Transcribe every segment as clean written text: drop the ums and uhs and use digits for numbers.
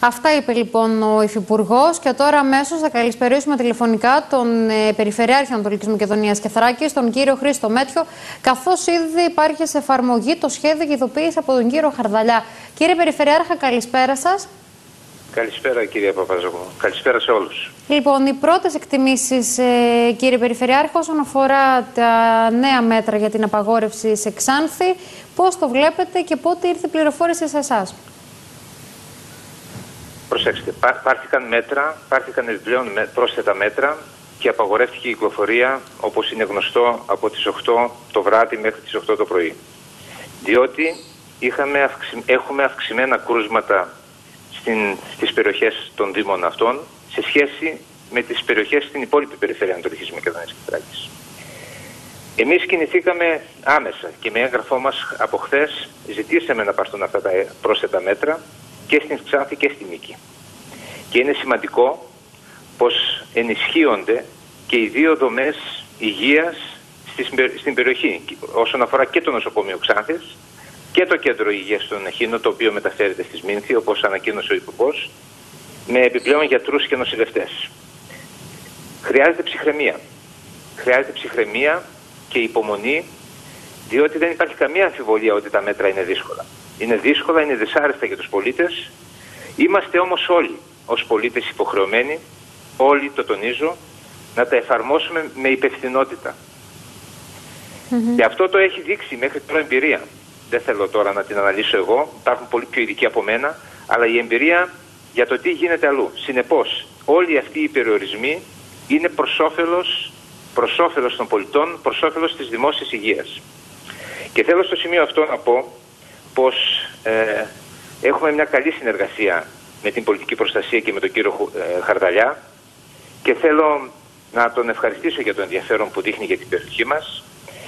Αυτά είπε λοιπόν ο Υφυπουργός και τώρα αμέσως θα καλησπερίσουμε τηλεφωνικά τον Περιφερειάρχη Ανατολικής Μακεδονίας και Θράκης, τον κύριο Χρήστο Μέτιο, καθώς ήδη υπάρχει σε εφαρμογή το σχέδιο και ειδοποίηση από τον κύριο Χαρδαλιά. Κύριε Περιφερειάρχα, καλησπέρα σας. Καλησπέρα κυρία Παπαζόγλου. Καλησπέρα σε όλους. Λοιπόν, οι πρώτες εκτιμήσεις, κύριε Περιφερειάρχα, όσον αφορά τα νέα μέτρα για την απαγόρευση σε Ξάνθη, πώς το βλέπετε και πότε ήρθε η πληροφόρηση σε εσάς? Προσέξτε, πάρθηκαν επιπλέον πρόσθετα μέτρα και απαγορεύτηκε η κυκλοφορία, όπως είναι γνωστό, από τις 8 το βράδυ μέχρι τις 8 το πρωί. Διότι έχουμε αυξημένα κρούσματα στις περιοχές των δήμων αυτών σε σχέση με τις περιοχές στην υπόλοιπη περιφέρεια Ανατολικής Μακεδονίας και Θράκης. Εμείς κινηθήκαμε άμεσα και με έγγραφό μας από χθες ζητήσαμε να πάρθουν αυτά τα πρόσθετα μέτρα και στην Ξάνθη και στη Νίκη. Και είναι σημαντικό πως ενισχύονται και οι δύο δομές υγείας στην περιοχή, όσον αφορά και το νοσοκομείο Ξάνθης και το κέντρο υγείας στον Εχίνο, το οποίο μεταφέρεται στη Σμήνθη, όπως ανακοίνωσε ο Υπουργός, με επιπλέον γιατρούς και νοσηλευτές. Χρειάζεται ψυχραιμία. Χρειάζεται ψυχραιμία και υπομονή, διότι δεν υπάρχει καμία αμφιβολία ότι τα μέτρα είναι δύσκολα. Είναι δύσκολα, είναι δυσάρεστα για τους πολίτες. Είμαστε όμως όλοι ως πολίτες υποχρεωμένοι, όλοι το τονίζω, να τα εφαρμόσουμε με υπευθυνότητα. Και αυτό το έχει δείξει μέχρι τώρα εμπειρία. Δεν θέλω τώρα να την αναλύσω εγώ, υπάρχουν πολύ πιο ειδικοί από μένα, αλλά η εμπειρία για το τι γίνεται αλλού. Συνεπώς, όλοι αυτοί οι περιορισμοί είναι προς όφελος των πολιτών, προς όφελος της δημόσιας υγείας. Και θέλω στο σημείο αυτό να πω πως έχουμε μια καλή συνεργασία με την πολιτική προστασία και με τον κύριο Χαρδαλιά και θέλω να τον ευχαριστήσω για το ενδιαφέρον που δείχνει για την περιοχή μας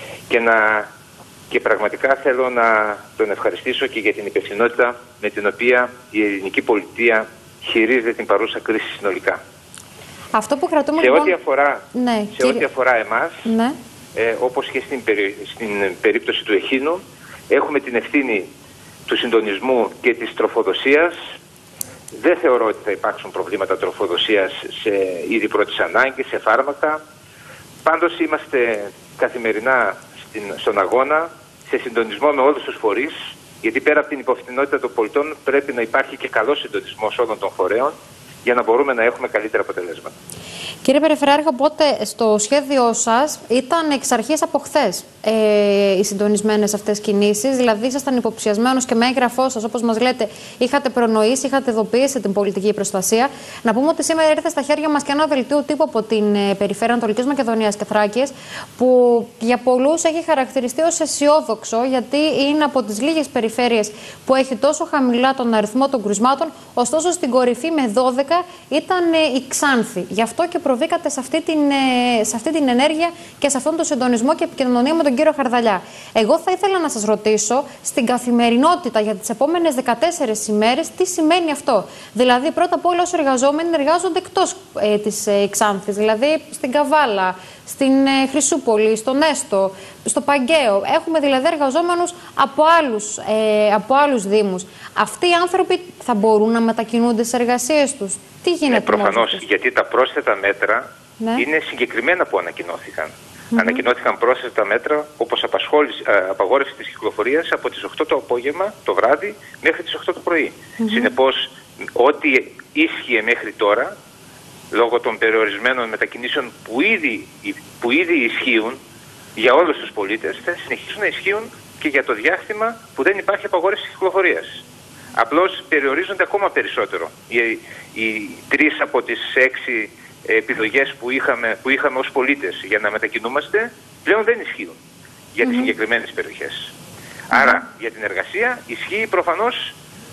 και πραγματικά θέλω να τον ευχαριστήσω και για την υπευθυνότητα με την οποία η ελληνική πολιτεία χειρίζεται την παρούσα κρίση συνολικά. Αυτό που κρατούμε σε λοιπόν... ό,τι αφορά εμάς, ναι. Όπως και στην περίπτωση του Εχίνου, έχουμε την ευθύνη του συντονισμού και της τροφοδοσίας. Δεν θεωρώ ότι θα υπάρξουν προβλήματα τροφοδοσίας σε είδη πρώτης ανάγκης, σε φάρμακα. Πάντως είμαστε καθημερινά στον αγώνα, σε συντονισμό με όλους τους φορείς, γιατί πέρα από την υπευθυνότητα των πολιτών πρέπει να υπάρχει και καλός συντονισμός όλων των φορέων για να μπορούμε να έχουμε καλύτερα αποτελέσματα. Κύριε Περιφερειάρχα, οπότε στο σχέδιό σας ήταν εξ αρχής από χθες οι συντονισμένες αυτές κινήσεις, δηλαδή ήσασταν υποψιασμένος και με έγγραφό σας, όπως μας λέτε, είχατε προνοήσει, είχατε ειδοποιήσει την πολιτική προστασία. Να πούμε ότι σήμερα ήρθε στα χέρια μας και ένα δελτίο τύπου από την Περιφέρεια Ανατολικής Μακεδονίας και Θράκης, που για πολλούς έχει χαρακτηριστεί ως αισιόδοξο, γιατί είναι από τις λίγες περιφέρειες που έχει τόσο χαμηλά τον αριθμό των κρουσμάτων, ωστόσο στην κορυφή με 12 ήταν η Ξάνθη. Γι' αυτό και προβήκατε σε αυτή την ενέργεια και σε αυτόν τον συντονισμό και επικοινωνία με τον κύριο Χαρδαλιά. Εγώ θα ήθελα να σας ρωτήσω, στην καθημερινότητα για τις επόμενες 14 ημέρες, τι σημαίνει αυτό? Δηλαδή, πρώτα απ' όλα, όσοι εργαζόμενοι εργάζονται εκτός της Ξάνθης, δηλαδή στην Καβάλα, στην Χρυσούπολη, στον Έστο, στο Παγκαίο. Έχουμε δηλαδή εργαζόμενους από άλλους δήμους. Αυτοί οι άνθρωποι θα μπορούν να μετακινούνται στις εργασίες τους? Τι γίνεται? Προφανώς, γιατί τα πρόσθετα μέτρα είναι συγκεκριμένα που ανακοινώθηκαν. Ανακοινώθηκαν πρόσθετα μέτρα όπως απαγόρευση της κυκλοφορίας από τις 8 το απόγευμα, το βράδυ, μέχρι τις 8 το πρωί. Συνεπώς, ό,τι ίσχυε μέχρι τώρα, λόγω των περιορισμένων μετακινήσεων που ήδη ισχύουν για όλους τους πολίτες, θα συνεχίσουν να ισχύουν και για το διάστημα που δεν υπάρχει απαγόρευση κυκλοφορίας. Απλώς περιορίζονται ακόμα περισσότερο. Οι 3 από τις 6 επιλογές που είχαμε ως πολίτες για να μετακινούμαστε πλέον δεν ισχύουν για τις συγκεκριμένες περιοχές. Άρα για την εργασία ισχύει προφανώς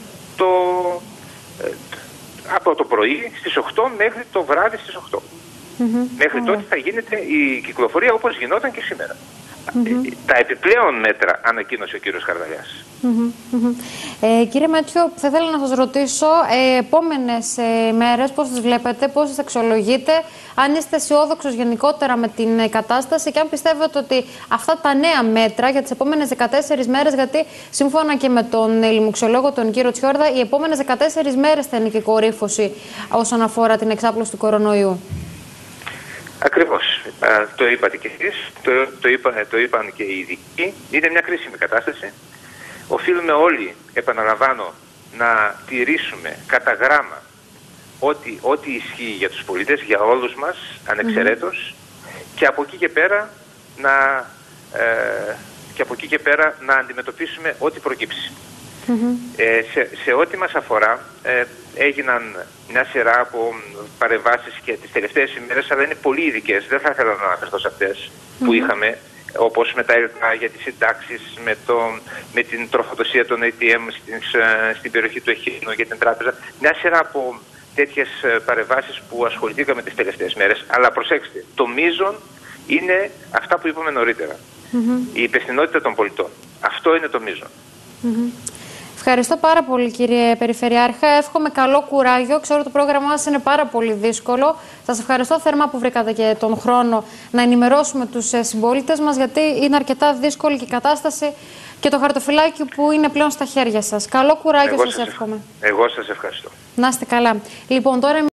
από το πρωί στις 8 μέχρι το βράδυ στις 8. Μέχρι τότε θα γίνεται η κυκλοφορία όπως γινόταν και σήμερα. Τα επιπλέον μέτρα ανακοίνωσε ο κύριος Χαρδαλιάς. Κύριε Μέτσιο, θα ήθελα να σας ρωτήσω επόμενες μέρες πώς τις βλέπετε, πώς τις αξιολογείτε, αν είστε αισιόδοξος γενικότερα με την κατάσταση και αν πιστεύετε ότι αυτά τα νέα μέτρα για τις επόμενες 14 μέρες, γιατί σύμφωνα και με τον λοιμοξιολόγο τον κύριο Τσιόρδα, οι επόμενες 14 μέρες θα είναι και κορύφωση όσον αφορά την εξάπλωση του κορονοϊού. Ακριβώς. Το είπατε και εσείς, το είπαν και οι ειδικοί. Είναι μια κρίσιμη κατάσταση. Οφείλουμε όλοι, επαναλαμβάνω, να τηρήσουμε κατά γράμμα ό,τι ισχύει για τους πολίτες, για όλους μας, ανεξαιρέτως, και από εκεί και πέρα να αντιμετωπίσουμε ό,τι προκύψει. Σε ό,τι μας αφορά, έγιναν μια σειρά από παρεμβάσεις και τις τελευταίες ημέρες, αλλά είναι πολύ ειδικές. Δεν θα ήθελα να αναφερθώ σε αυτές που είχαμε, όπως με τα ΕΛΚΑ για τις συντάξεις, με την τροφοδοσία των ATM στην περιοχή του Εχίνου για την τράπεζα. Μια σειρά από τέτοιες παρεμβάσεις που ασχοληθήκαμε τις τελευταίες μέρες. Αλλά προσέξτε, το μείζον είναι αυτά που είπαμε νωρίτερα. Η υπευθυνότητα των πολιτών. Αυτό είναι το μείζον. Ευχαριστώ πάρα πολύ, κύριε Περιφερειάρχα. Εύχομαι καλό κουράγιο. Ξέρω ότι το πρόγραμμά σας είναι πάρα πολύ δύσκολο. Σας ευχαριστώ θερμά που βρήκατε και τον χρόνο να ενημερώσουμε τους συμπολίτες μας, γιατί είναι αρκετά δύσκολη και η κατάσταση και το χαρτοφυλάκι που είναι πλέον στα χέρια σας. Καλό κουράγιο σας εύχομαι. Εγώ σας ευχαριστώ. Να είστε καλά. Λοιπόν, τώρα